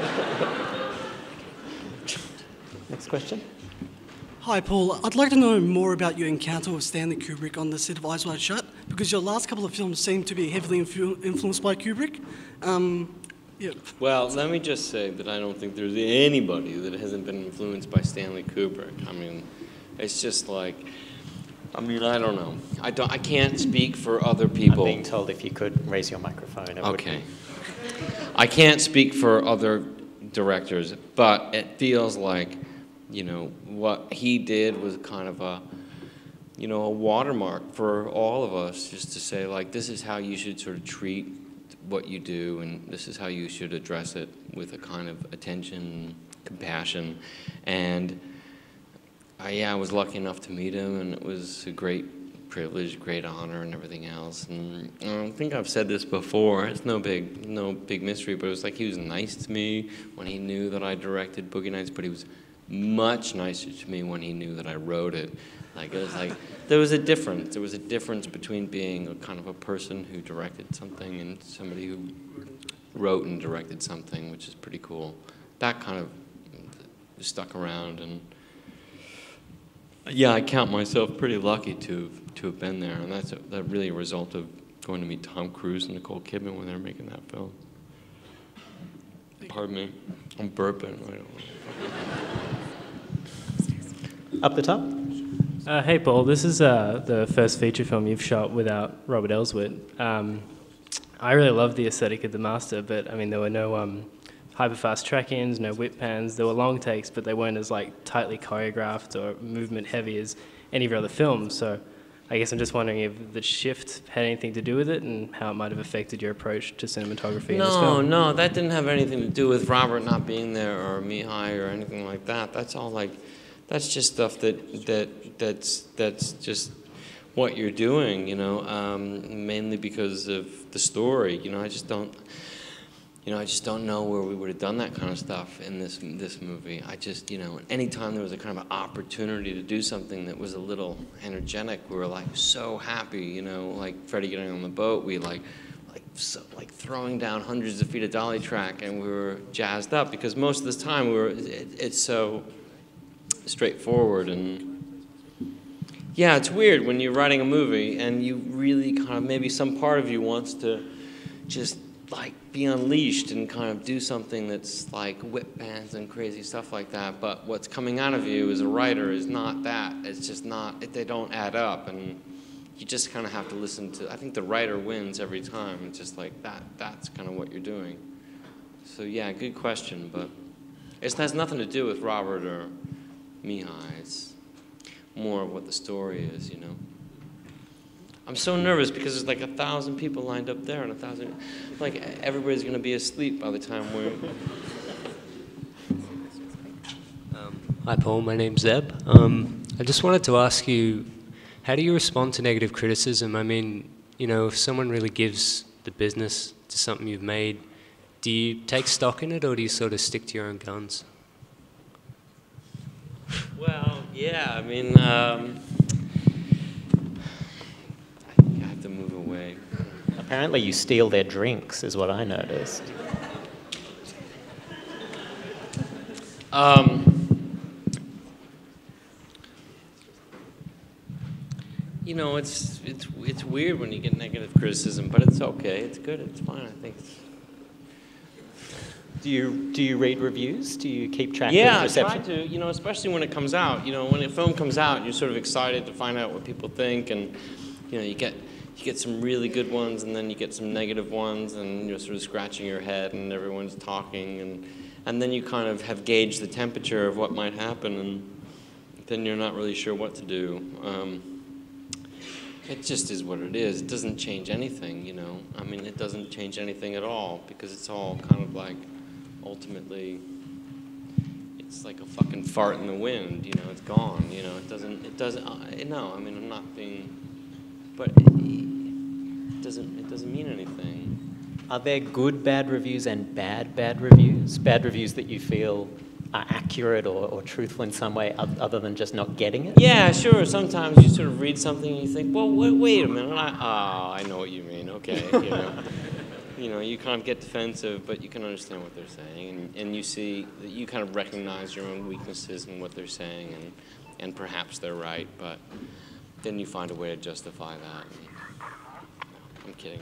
Speaker 2: Next question.
Speaker 11: Hi, Paul. I'd like to know more about your encounter with Stanley Kubrick on the set of Eyes Wide Shut, because your last couple of films seem to be heavily influ influenced by Kubrick. Um, yeah.
Speaker 3: Well, let me just say that I don't think there's anybody that hasn't been influenced by Stanley Kubrick. I mean, it's just like, I mean, I don't know. I don't. I can't speak for other people.
Speaker 2: I'm being told if you could raise your microphone. It
Speaker 3: Okay. I can't speak for other directors, but it feels like, you know, what he did was kind of a, you know, a watermark for all of us, just to say, like, this is how you should sort of treat what you do, and this is how you should address it, with a kind of attention, compassion. And I, yeah, I was lucky enough to meet him, and it was a great privilege, great honor, and everything else. And I don't think I've said this before. It's no big, no big mystery, but it was like he was nice to me when he knew that I directed Boogie Nights, but he was much nicer to me when he knew that I wrote it. Like, it was like, there was a difference. There was a difference between being a kind of a person who directed something and somebody who wrote and directed something, which is pretty cool. That kind of stuck around, and yeah, I count myself pretty lucky to have to have been there, and that's a, that really a result of going to meet Tom Cruise and Nicole Kidman when they were making that film. Pardon me, I'm burping. I don't
Speaker 2: Up the top.
Speaker 12: Uh, hey, Paul. This is uh, the first feature film you've shot without Robert Elswit. Um, I really love the aesthetic of The Master, but I mean, there were no um, hyper-fast track-ins, no whip pans. There were long takes, but they weren't as like tightly choreographed or movement-heavy as any of your other films. So I guess I'm just wondering if the shift had anything to do with it and how it might have affected your approach to cinematography in this
Speaker 3: No,
Speaker 12: film.
Speaker 3: no, that didn't have anything to do with Robert not being there or Mihai or anything like that. That's all like, that's just stuff that that that's that's just what you're doing, you know. Um, mainly because of the story, you know. I just don't, you know, I just don't know where we would have done that kind of stuff in this this movie. I just, you know, anytime there was a kind of an opportunity to do something that was a little energetic, we were like so happy, you know, like Freddie getting on the boat, we like, like, so, like throwing down hundreds of feet of dolly track, and we were jazzed up because most of this time we were, it, it's so straightforward. And yeah, it's weird when you're writing a movie and you really kind of, maybe some part of you wants to just like be unleashed and kind of do something that's like whip bands and crazy stuff like that, but what's coming out of you as a writer is not that. It's just not, it, they don't add up, and you just kind of have to listen to, I think the writer wins every time. It's just like that, that's kind of what you're doing. So yeah, good question, but it has nothing to do with Robert or Mihai. It's more of what the story is, you know. I'm so nervous because there's like a thousand people lined up there and a thousand, like everybody's gonna be asleep by the time we're.
Speaker 13: Um, hi Paul, my name's Zeb. Um, I just wanted to ask you, how do you respond to negative criticism? I mean, you know, if someone really gives the business to something you've made, do you take stock in it or do you sort of stick to your own guns?
Speaker 3: Well, yeah, I mean, um, I have to move away.
Speaker 2: Apparently you steal their drinks, is what I noticed.
Speaker 3: Um, you know, it's it's it's weird when you get negative criticism, but it's okay. It's good. It's fine. I think. It's...
Speaker 2: Do you do you read reviews? Do you keep track
Speaker 3: yeah,
Speaker 2: of reception?
Speaker 3: I try to. You know, especially when it comes out. You know, when a film comes out, you're sort of excited to find out what people think, and you know, you get you get some really good ones, and then you get some negative ones, and you're sort of scratching your head, and everyone's talking, and and then you kind of have gauged the temperature of what might happen, and then you're not really sure what to do. Um, It just is what it is. It doesn't change anything, you know. I mean, it doesn't change anything at all because it's all kind of like, ultimately, it's like a fucking fart in the wind, you know. It's gone, you know. It doesn't. It doesn't. Uh, no, I mean, I'm not being, but it, it doesn't. It doesn't mean anything.
Speaker 2: Are there good bad reviews and bad bad reviews? Bad reviews that you feel are accurate or, or truthful in some way other than just not getting it?
Speaker 3: Yeah, sure. Sometimes you sort of read something and you think, well, wait, wait a minute. I, oh, I know what you mean. Okay, you know. You know, you kind of get defensive, but you can understand what they're saying. And, and you see that you kind of recognize your own weaknesses in what they're saying, and, and perhaps they're right, but then you find a way to justify that. And, no, I'm kidding.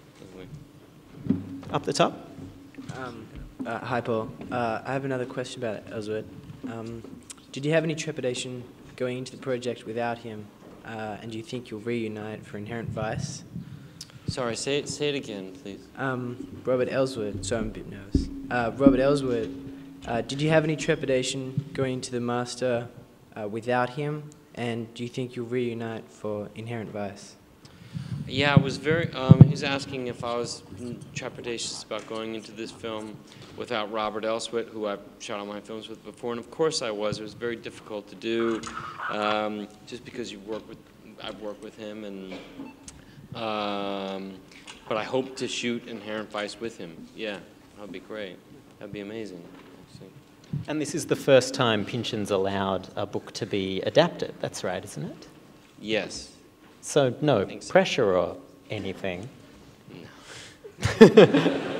Speaker 2: Up the top.
Speaker 14: Um, Uh, hi, Paul. Uh, I have another question about Elswit. Um, did you have any trepidation going into the project without him, uh, and do you think you'll reunite for Inherent Vice?
Speaker 3: Sorry, say it, say it again, please.
Speaker 14: Um, Robert Elswit. Sorry, I'm a bit nervous. Uh, Robert Elswit, uh, did you have any trepidation going into the Master uh, without him, and do you think you'll reunite for Inherent Vice?
Speaker 3: Yeah, I was very, um, he's asking if I was trepidatious about going into this film without Robert Elswit, who I've shot all my films with before, and of course I was. It was very difficult to do, um, just because you work with, I've worked with him, and, um, but I hope to shoot Inherent Vice with him. Yeah, that'd be great. That'd be amazing, actually.
Speaker 2: And this is the first time Pynchon's allowed a book to be adapted. That's right, isn't it?
Speaker 3: Yes.
Speaker 2: So no
Speaker 3: so.
Speaker 2: pressure or anything.
Speaker 3: No.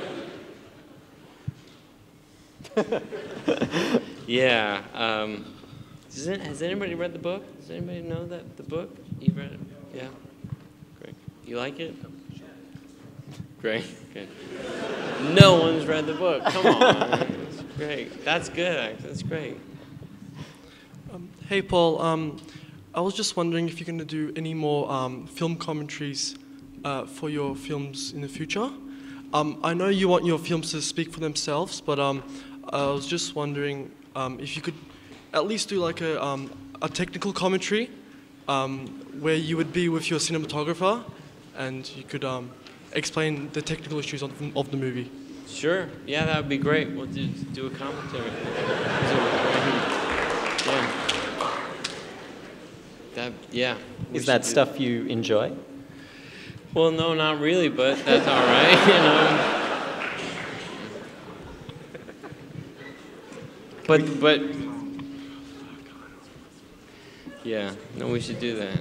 Speaker 3: Yeah. Um, does it, has anybody read the book? Does anybody know that the book? You've read it? Yeah. Great. You like it? Great. Good. No one's read the book. Come on. That's great. That's good. That's great.
Speaker 15: Um, hey, Paul. Um, I was just wondering if you're going to do any more um, film commentaries uh, for your films in the future. Um, I know you want your films to speak for themselves, but um, I was just wondering um, if you could at least do like a, um, a technical commentary um, where you would be with your cinematographer and you could um, explain the technical issues of, of the movie.
Speaker 3: Sure. Yeah, that would be great. We'll do, do a commentary. Yeah. That, yeah.
Speaker 2: Is that stuff you enjoy?
Speaker 3: Well, no, not really, but that's all right, you know. But, but, yeah, no, we should do that.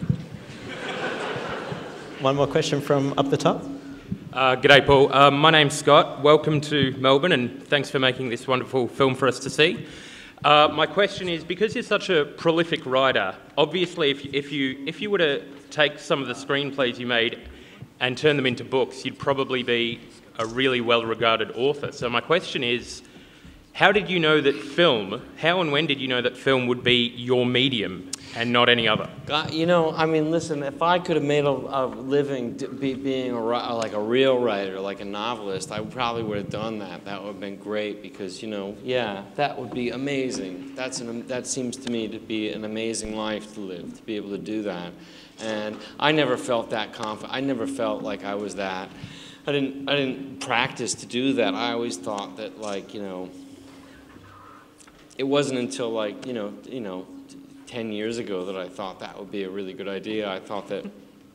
Speaker 2: One more question from up the top.
Speaker 16: Uh, G'day, Paul. Uh, my name's Scott. Welcome to Melbourne, and thanks for making this wonderful film for us to see. Uh, my question is, because you're such a prolific writer, obviously if, if, you, if you were to take some of the screenplays you made and turn them into books, you'd probably be a really well-regarded author. So my question is, how did you know that film, how and when did you know that film would be your medium and not any other?
Speaker 3: God, you know, I mean, listen, if I could have made a, a living d- be, being a, like a real writer, like a novelist, I probably would have done that. That would have been great because, you know, yeah, that would be amazing. That's an, that seems to me to be an amazing life to live, to be able to do that. And I never felt that confident. I never felt like I was that. I didn't, I didn't practice to do that. I always thought that, like, you know, it wasn't until, like, you know, you know, ten years ago that I thought that would be a really good idea. I thought that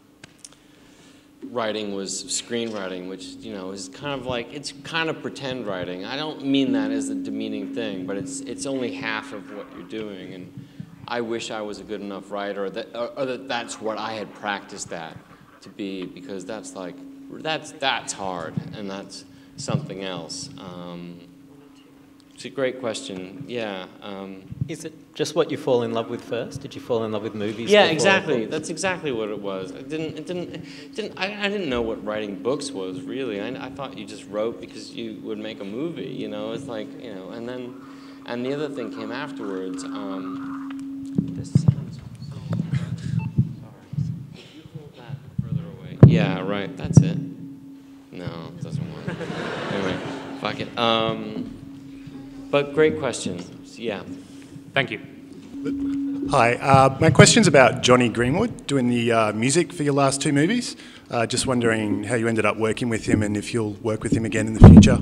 Speaker 3: writing was screenwriting, which, you know, is kind of like, it's kind of pretend writing. I don't mean that as a demeaning thing, but it's, it's only half of what you're doing. And I wish I was a good enough writer, or that, or, or that that's what I had practiced that to be, because that's like, that's, that's hard, and that's something else. Um, It's a great question. Yeah. Um,
Speaker 2: Is it just what you fall in love with first? Did you fall in love with movies?
Speaker 3: Yeah,
Speaker 2: before?
Speaker 3: exactly. That's exactly what it was. I didn't. It didn't. It didn't. I, I didn't know what writing books was really. I, I thought you just wrote because you would make a movie. You know, it's like, you know. And then, and the other thing came afterwards. Um, this sounds so. Sorry. You hold that further away. Yeah. Right. That's it. No, it doesn't work. Anyway, fuck it. Um, But great question. Yeah.
Speaker 16: Thank you.
Speaker 17: Hi. Uh, my question's about Johnny Greenwood doing the uh, music for your last two movies. Uh, just wondering how you ended up working with him and if you'll work with him again in the future.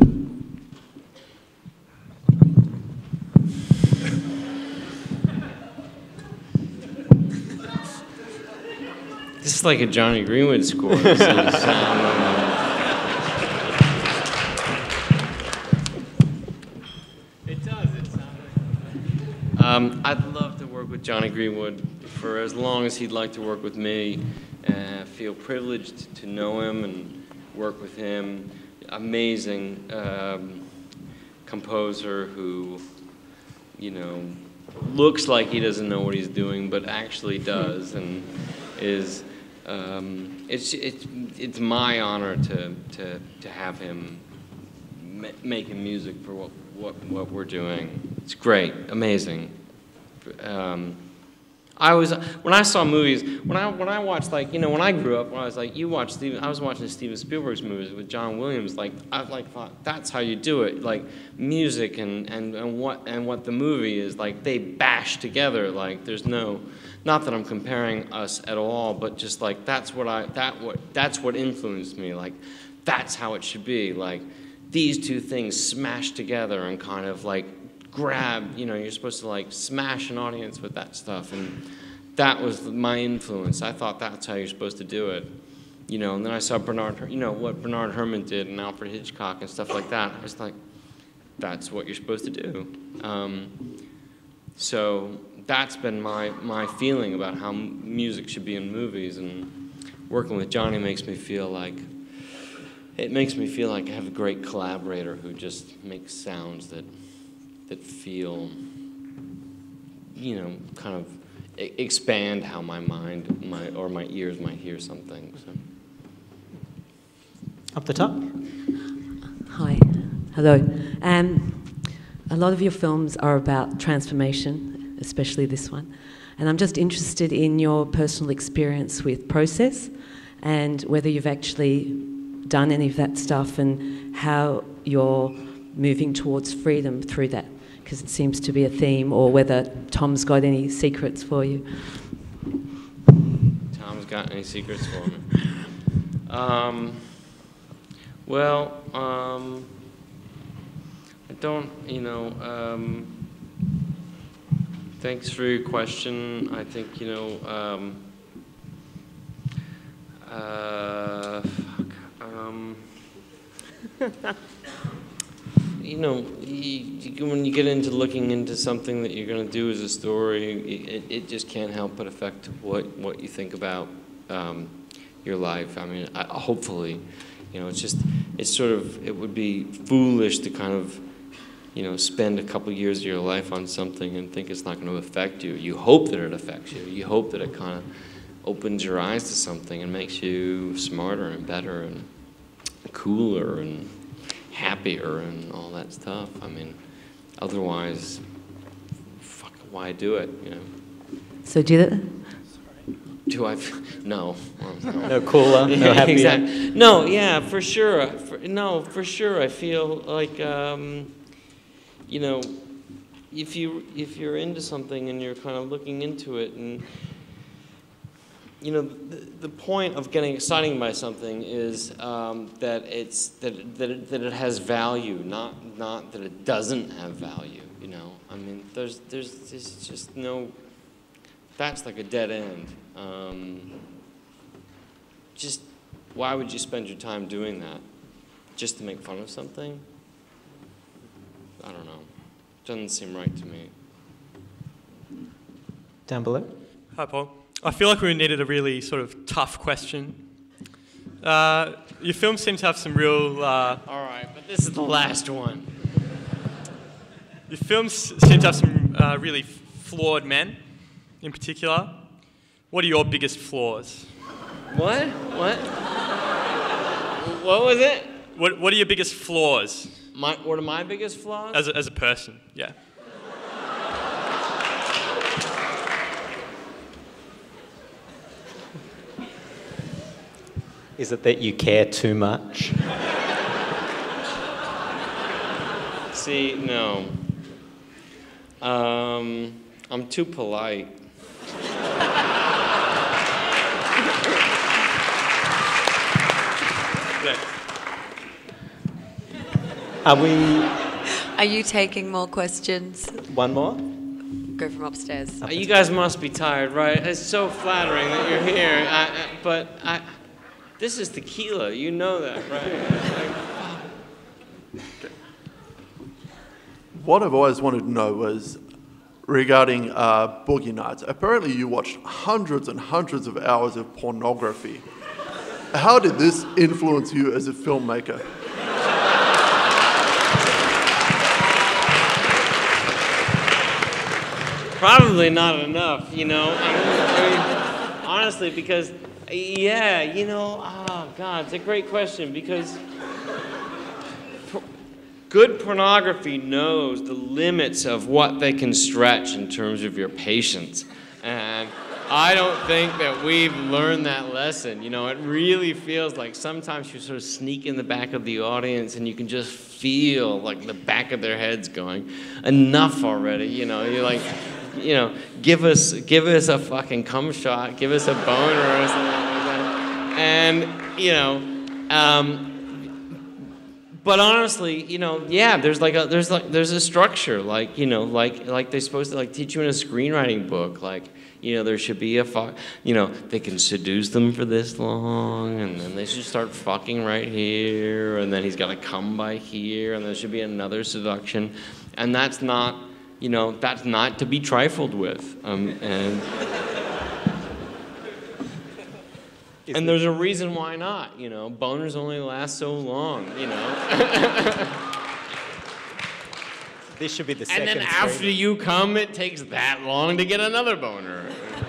Speaker 3: This is like a Johnny Greenwood score. This is, um, Um, I'd love to work with Johnny Greenwood for as long as he'd like to work with me. Uh, feel privileged to know him and work with him. Amazing um, composer who, you know, looks like he doesn't know what he's doing, but actually does, and is. Um, it's it's it's my honor to to to have him ma making music for what what what we're doing. It's great, amazing. Um, I was when I saw movies when I when I watched, like, you know, when I grew up, when I was like, you watch Steven, I was watching Steven Spielberg's movies with John Williams. Like, I like thought that's how you do it. Like, music and and and what and what the movie is, like, they bash together. Like, there's no, not that I'm comparing us at all, but just like that's what I that what that's what influenced me. Like, that's how it should be. Like, these two things smashed together and kind of like grab, you know, you're supposed to like smash an audience with that stuff, and that was my influence. I thought that's how you're supposed to do it, you know. And then I saw Bernard, you know, what Bernard Herrmann did and Alfred Hitchcock and stuff like that. I was like, that's what you're supposed to do. Um, so that's been my my feeling about how music should be in movies, and working with Johnny makes me feel like it makes me feel like I have a great collaborator who just makes sounds that that feel, you know, kind of e- expand how my mind, my or my ears might hear something. So.
Speaker 2: Up the top.
Speaker 18: Hi. Hello. Um, a lot of your films are about transformation, especially this one. And I'm just interested in your personal experience with process and whether you've actually done any of that stuff and how you're moving towards freedom through that, because it seems to be a theme, or whether Tom's got any secrets for you.
Speaker 3: Tom's got any secrets for me? Um, well, um, I don't, you know, um, thanks for your question. I think, you know, um, uh, fuck, um, you know, you, you, when you get into looking into something that you're going to do as a story, it, it just can't help but affect what, what you think about um, your life. I mean, I, hopefully, you know, it's just, it's sort of, it would be foolish to kind of, you know, spend a couple years of your life on something and think it's not going to affect you. You hope that it affects you. You hope that it kind of opens your eyes to something and makes you smarter and better and cooler and happier and all that stuff. I mean, otherwise, fuck, why do it, you know?
Speaker 18: So do that?
Speaker 3: Do I? No.
Speaker 2: No cooler, no happier.
Speaker 3: Exactly. No, yeah, for sure. For, no, for sure. I feel like, um, you know, if you if you're into something and you're kind of looking into it, and you know, the, the point of getting excited by something is um, that it's that that it, that it has value, not not that it doesn't have value. You know, I mean, there's there's, there's just no. That's like a dead end. Um, just why would you spend your time doing that? Just to make fun of something? I don't know. Doesn't seem right to me.
Speaker 2: Down below.
Speaker 5: Hi, Paul. I feel like we needed a really sort of tough question. Uh, your film seems to have some real... Uh,
Speaker 3: All right, but this is the last one.
Speaker 5: Your films seem to have some uh, really flawed men, in particular. What are your biggest flaws?
Speaker 3: What? What? What was it?
Speaker 5: What What are your biggest flaws?
Speaker 3: My, what are my biggest flaws?
Speaker 5: As a, as a person, yeah.
Speaker 2: Is it that you care too much?
Speaker 3: See, no. Um, I'm too polite.
Speaker 2: Are we...
Speaker 19: Are you taking more questions?
Speaker 2: One more?
Speaker 19: Go from upstairs.
Speaker 3: You guys must be tired, right? It's so flattering that you're here, I, I, but I, this is tequila. You know that, right? Like,
Speaker 20: what I've always wanted to know was regarding uh, Boogie Nights. Apparently you watched hundreds and hundreds of hours of pornography. How did this influence you as a filmmaker?
Speaker 3: Probably not enough, you know. I mean, I mean, honestly, because, yeah, you know, oh, God, it's a great question because por- good pornography knows the limits of what they can stretch in terms of your patience. And I don't think that we've learned that lesson. You know, it really feels like sometimes you sort of sneak in the back of the audience and you can just feel like the back of their heads going, enough already, you know, you're like, you know, give us, give us a fucking cum shot, give us a boner or something like that. And, you know, um, but honestly, you know, yeah, there's like a, there's like, there's a structure, like, you know, like, like they're supposed to like teach you in a screenwriting book, like, you know, there should be a fuck, you know, they can seduce them for this long, and then they should start fucking right here, and then he's got to come by here, and there should be another seduction, and that's not, you know, that's not to be trifled with, um, and and there's a reason why not, you know, boners only last so long, you know.
Speaker 2: This should be the second.
Speaker 3: And then after you come, it takes that long to get another boner.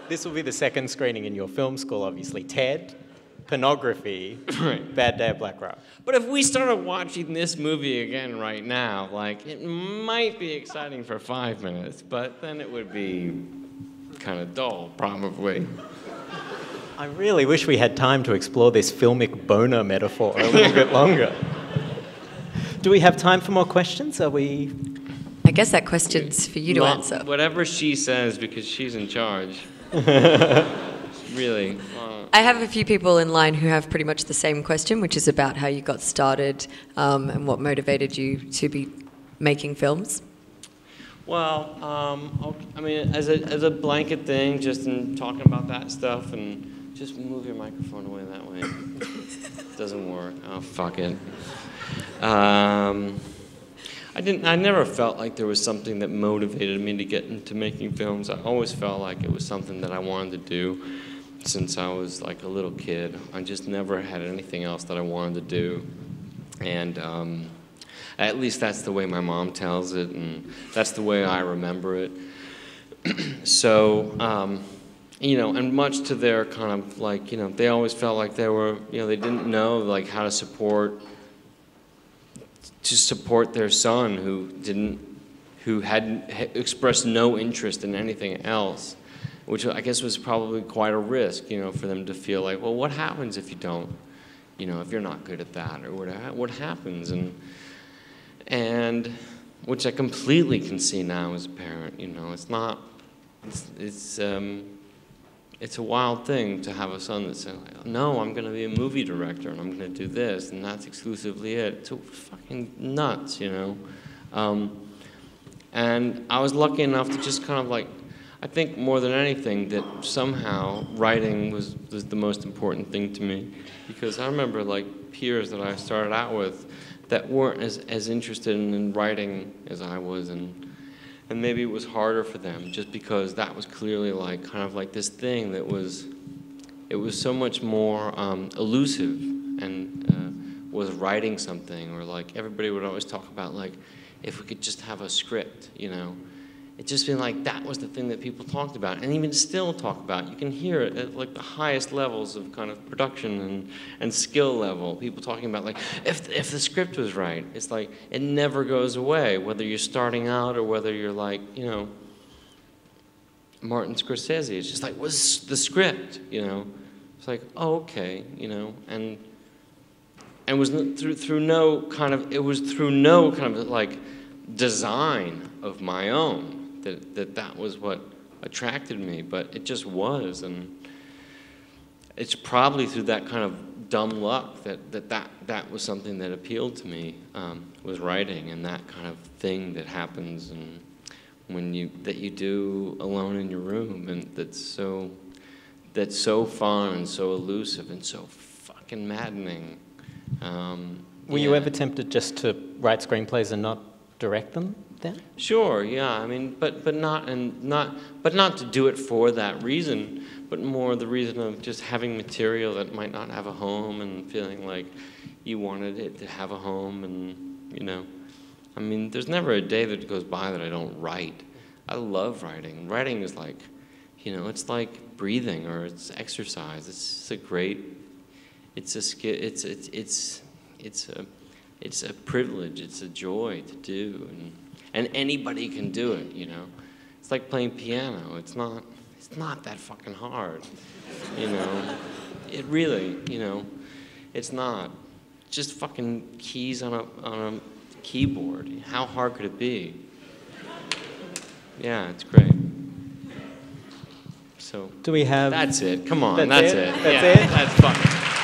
Speaker 2: this will be the second screening in your film school, obviously. Ted, pornography, Bad Day at Black Rock.
Speaker 3: But if we started watching this movie again right now, like, it might be exciting for five minutes, but then it would be kind of dull, probably.
Speaker 2: I really wish we had time to explore this filmic boner metaphor a little bit longer. Do we have time for more questions? Are we...
Speaker 19: I guess that question's for you to
Speaker 3: Not
Speaker 19: answer.
Speaker 3: Whatever she says, because she's in charge. Really. Uh,
Speaker 19: I have a few people in line who have pretty much the same question, which is about how you got started um, and what motivated you to be making films.
Speaker 3: Well, um, okay, I mean, as a, as a blanket thing, just in talking about that stuff, and just move your microphone away that way. Doesn't work. Oh, fuck it. Um, I didn't. I never felt like there was something that motivated me to get into making films. I always felt like it was something that I wanted to do since I was like a little kid. I just never had anything else that I wanted to do, and um, at least that's the way my mom tells it, and that's the way I remember it. So, um, you know, and much to their kind of like, you know, they always felt like they were, you know, they didn't know like how to support. to support their son who didn't, who hadn't expressed no interest in anything else, which I guess was probably quite a risk, you know, for them to feel like, well, what happens if you don't, you know, if you're not good at that, or what, what happens, and, and, which I completely can see now as a parent, you know, it's not, it's, it's, um, it's a wild thing to have a son that says, no, I'm going to be a movie director, and I'm going to do this, and that's exclusively it. It's so fucking nuts, you know? Um, and I was lucky enough to just kind of like, I think more than anything that somehow writing was, was the most important thing to me. Because I remember like peers that I started out with that weren't as, as interested in, in writing as I was, and And maybe it was harder for them just because that was clearly like kind of like this thing that was, it was so much more um, elusive, and uh, was writing something, or like everybody would always talk about like, if we could just have a script, you know. It just been like that was the thing that people talked about, and even still talk about. You can hear it at like the highest levels of kind of production and, and skill level. People talking about like, if, if the script was right, it's like, it never goes away, whether you're starting out or whether you're like, you know, Martin Scorsese. It's just like, what's the script, you know? It's like, oh, okay, you know, and, and was through, through no kind of, it was through no kind of like design of my own. That, that that was what attracted me, but it just was, and it's probably through that kind of dumb luck that that, that, that was something that appealed to me, um, was writing, and that kind of thing that happens and when you that you do alone in your room, and that's so that's so fun and so elusive and so fucking maddening. Um,
Speaker 2: Were
Speaker 3: yeah.
Speaker 2: you ever tempted just to write screenplays and not direct them? Then?
Speaker 3: Sure, yeah. I mean, but but not and not but not to do it for that reason, but more the reason of just having material that might not have a home, and feeling like you wanted it to have a home, and you know, I mean, there's never a day that goes by that I don't write. I love writing. Writing is like, you know, it's like breathing, or it's exercise. It's just a great. It's a skill. It's it's it's it's a it's a privilege. It's a joy to do. And, And anybody can do it, you know. It's like playing piano. It's not, it's not that fucking hard, you know. It really, you know, it's not. Just fucking keys on a on a keyboard. How hard could it be? Yeah, it's great. So.
Speaker 2: Do we have?
Speaker 3: That's it. Come on,
Speaker 2: That's
Speaker 3: that's
Speaker 2: it.
Speaker 3: it.
Speaker 2: That's
Speaker 3: yeah,
Speaker 2: it.
Speaker 3: That's fucking.